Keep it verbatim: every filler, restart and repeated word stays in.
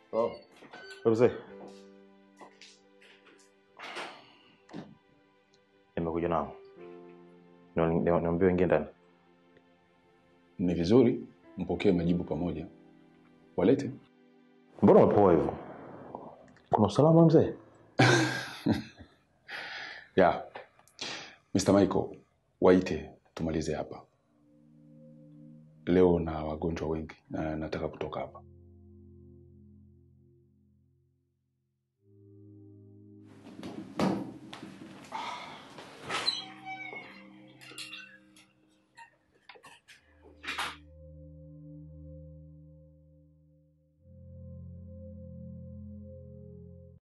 Oh. Mzee. Nimekuja nao. Niambie wengine ndani. Ni vizuri mpokee majibu pamoja. Walete. Mbona umepoa hivyo? Kuna usalama mzee? Ya. Mister Michael, waite tumalize hapa. Leo na wagonjwa wengi na nataka kutoka hapa.